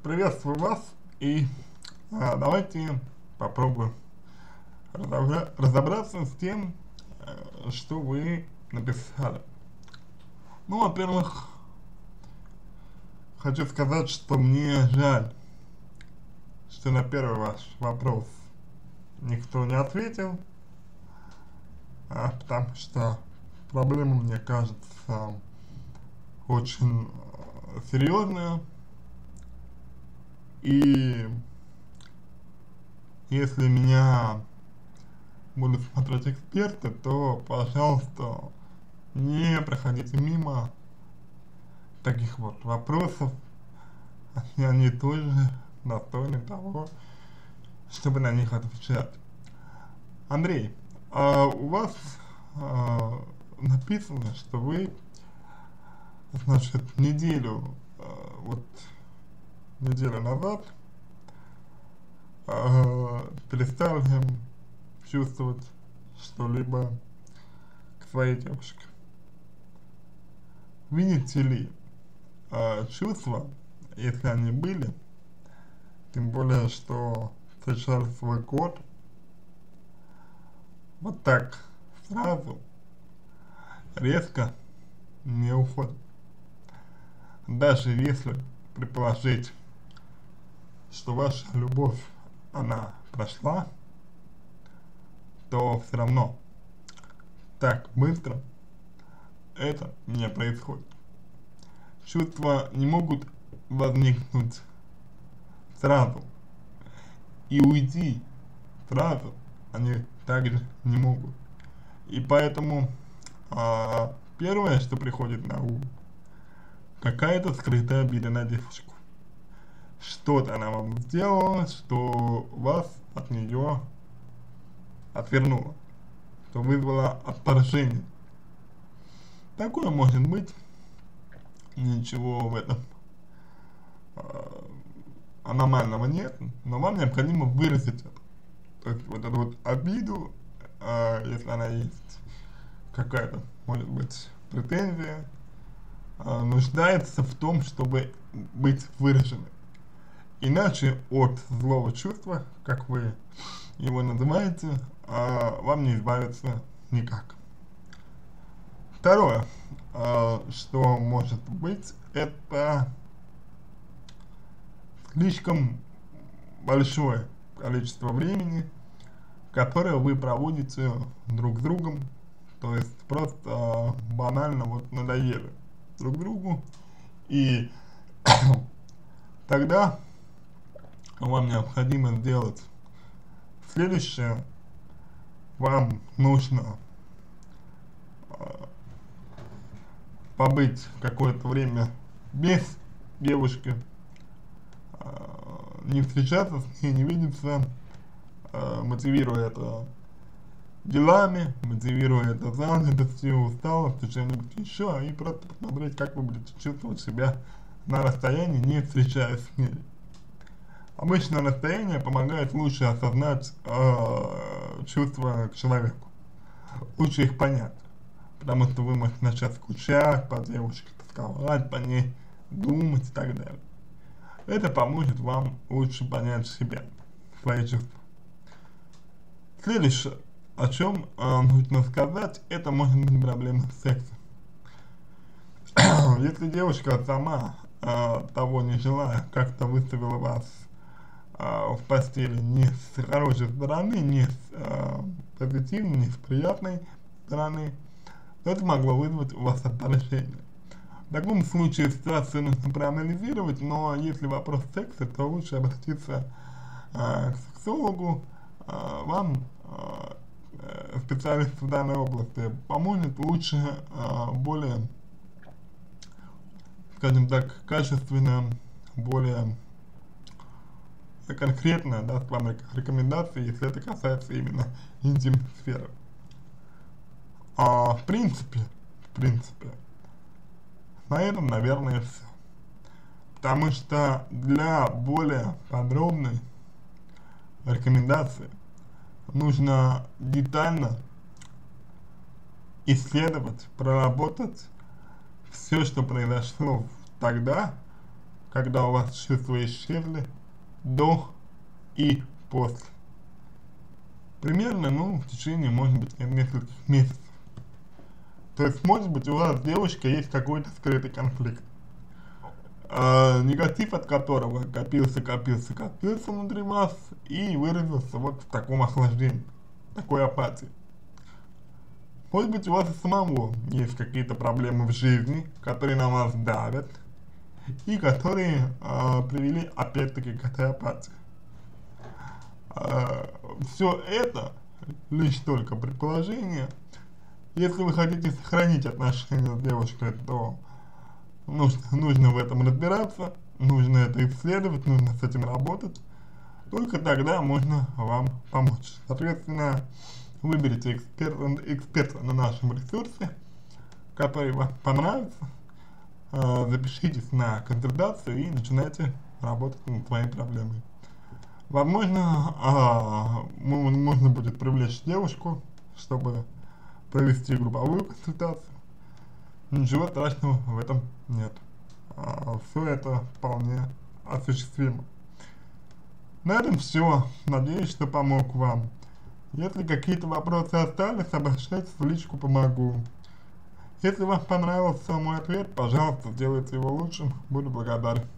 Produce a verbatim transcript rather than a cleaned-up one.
приветствую вас и а, давайте попробуем разобра разобраться с тем, э, что вы написали. Ну, во-первых, хочу сказать, что мне жаль, что на первый ваш вопрос никто не ответил, а, потому что проблема, мне кажется, очень э, серьезная. И если меня будут смотреть эксперты, то, пожалуйста, не проходите мимо таких вот вопросов, и они тоже достойны того, чтобы на них отвечать. Андрей, а у вас а, написано, что вы, значит, неделю, а, вот, неделю назад а, перестали чувствовать что-либо к своей девушке. Видите ли, э, чувства, если они были, тем более, что встречали свой год, вот так сразу, резко не уходят. Даже если предположить, что ваша любовь, она прошла, то все равно так быстро это не происходит. Чувства не могут возникнуть сразу, и уйти сразу они также не могут. И поэтому а, первое, что приходит на ум, какая-то скрытая обида на девушку. Что-то она вам сделала, что вас от нее отвернуло, что вызвало отторжение. Такое может быть, ничего в этом э, аномального нет, но вам необходимо выразить это. То есть вот эту вот обиду, э, если она есть, какая-то, может быть, претензия, э, нуждается в том, чтобы быть выраженной. Иначе от злого чувства, как вы его называете, э, вам не избавиться никак. Второе, э, что может быть, это слишком большое количество времени, которое вы проводите друг с другом, то есть просто э, банально вот надоели друг другу, и тогда вам необходимо сделать следующее. Вам нужно э, побыть какое-то время без девушки, э, не встречаться с ней, не видеться, э, мотивируя это делами, мотивируя это занятостью, усталостью, чем-нибудь еще, и просто посмотреть, как вы будете чувствовать себя на расстоянии, не встречаясь с ней. Обычно расстояние помогает лучше осознать э, чувства к человеку, лучше их понять, потому что вы можете начать скучать по девушке, тосковать по ней, думать и так далее. Это поможет вам лучше понять себя, свои чувства. Следующее, о чем э, нужно сказать, это может быть проблема секса. Если девушка сама, э, того не желая, как-то выставила вас э, в постели не с хорошей стороны, не с э, позитивной, не с приятной стороны, то это могло вызвать у вас отторжение. В таком случае ситуацию нужно проанализировать, но если вопрос секса, то лучше обратиться э, к сексологу, э, вам э, специалист в данной области поможет лучше, э, более, скажем так, качественно, более конкретно даст вам рекомендации, если это касается именно интимной сферы. А, в принципе, в принципе, на этом, наверное, все. Потому что для более подробной рекомендации нужно детально исследовать, проработать все, что произошло тогда, когда у вас чувства исчезли до и после. Примерно, ну, в течение, может быть, нескольких месяцев. То есть, может быть, у вас с девушкой есть какой-то скрытый конфликт, э, негатив от которого копился, копился, копился внутри вас и выразился вот в таком охлаждении, такой апатии. Может быть, у вас и самого есть какие-то проблемы в жизни, которые на вас давят, и которые э, привели опять-таки к этой апатии. Э, все это лишь только предположение. Если вы хотите сохранить отношения с девушкой, то нужно, нужно в этом разбираться, нужно это исследовать, нужно с этим работать. Только тогда можно вам помочь. Соответственно, выберите эксперта, эксперта на нашем ресурсе, который вам понравится, э, запишитесь на консультацию и начинайте работать над своей проблемой. Возможно, э, можно будет привлечь девушку, чтобы провести групповую консультацию. Ничего страшного в этом нет. А, все это вполне осуществимо. На этом все. Надеюсь, что помог вам. Если какие-то вопросы остались, обращайтесь в личку, помогу. Если вам понравился мой ответ, пожалуйста, сделайте его лучшим. Буду благодарен.